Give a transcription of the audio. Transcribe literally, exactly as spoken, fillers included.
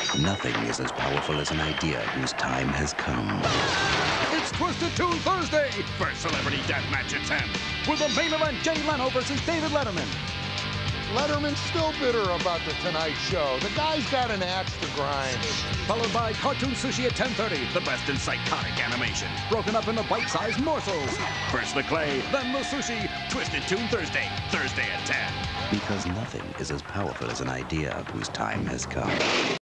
Nothing is as powerful as an idea whose time has come. It's Twisted Toon Thursday for Celebrity Deathmatch attempt with the main event Jay Leno versus David Letterman. Letterman's still bitter about the Tonight Show. The guy's got an axe to grind. Followed by Cartoon Sushi at ten thirty, the best in psychotic animation, broken up into bite-sized morsels. First the clay, then the sushi. Twisted Toon Thursday, Thursday at ten. Because nothing is as powerful as an idea whose time has come.